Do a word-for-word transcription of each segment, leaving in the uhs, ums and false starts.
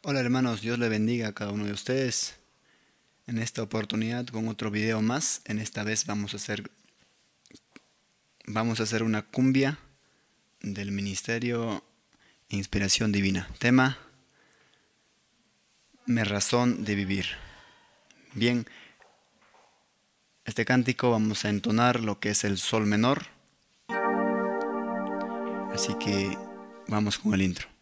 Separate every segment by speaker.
Speaker 1: Hola hermanos, Dios le bendiga a cada uno de ustedes. En esta oportunidad con otro video más. En esta vez vamos a hacer vamos a hacer una cumbia del Ministerio Inspiración Divina. Tema: Me razón de vivir. Bien, este cántico vamos a entonar lo que es el sol menor. Así que vamos con el intro.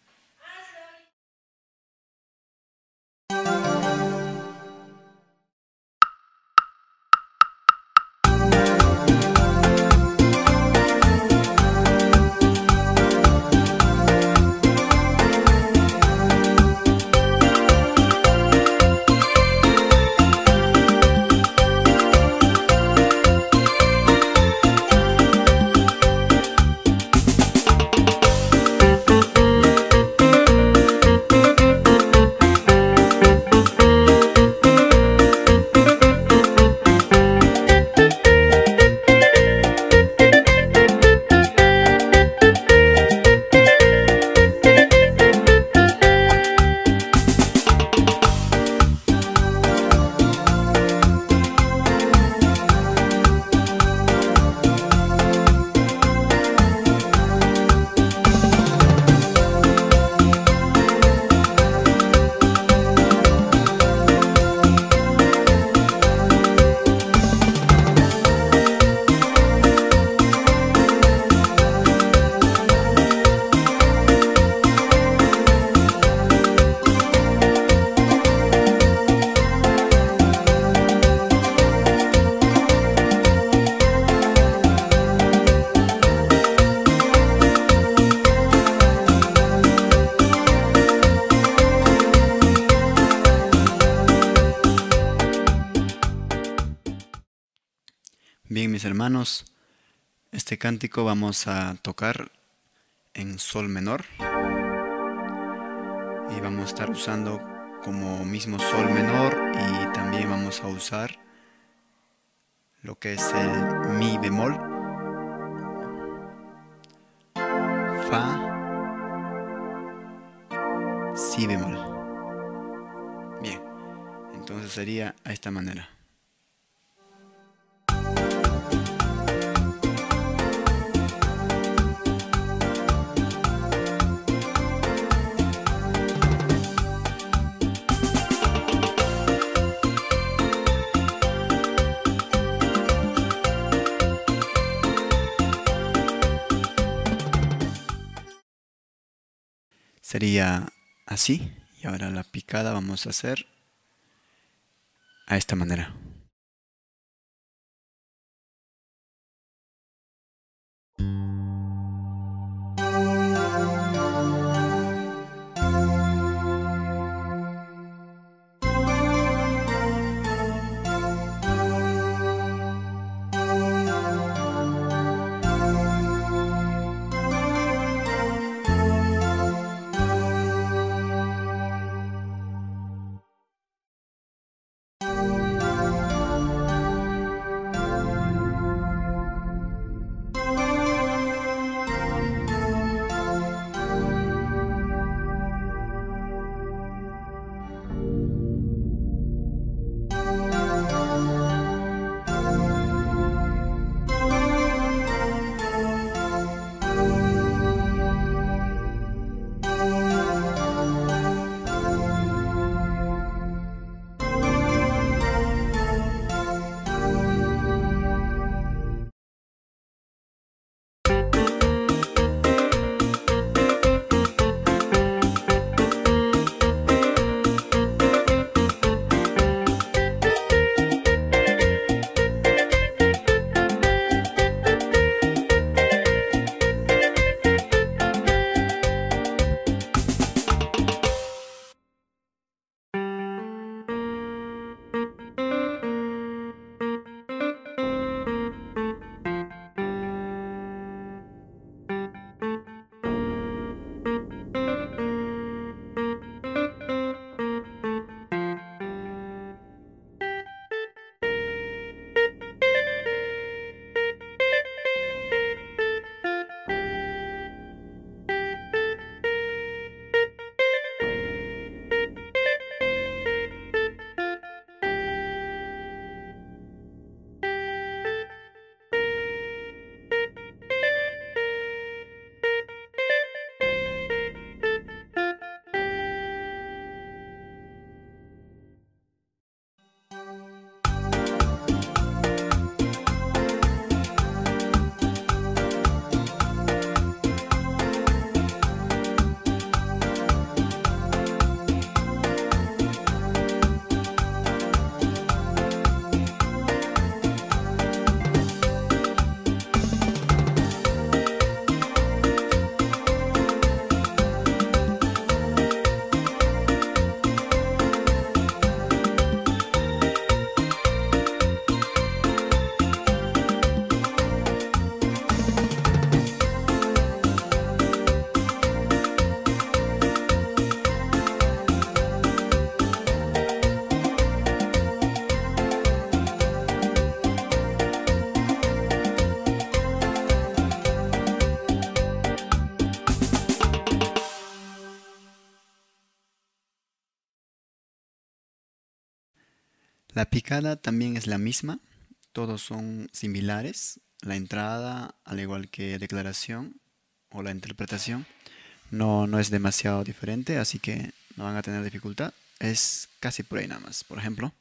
Speaker 1: Bien, mis hermanos, este cántico vamos a tocar en sol menor y vamos a estar usando como mismo sol menor, y también vamos a usar lo que es el mi bemol, fa, si bemol. Bien, entonces sería a esta manera. Sería así, y ahora la picada vamos a hacer a esta manera. La picada también es la misma, todos son similares. La entrada, al igual que declaración o la interpretación, no, no es demasiado diferente, así que no van a tener dificultad. Es casi por ahí nada más. Por ejemplo,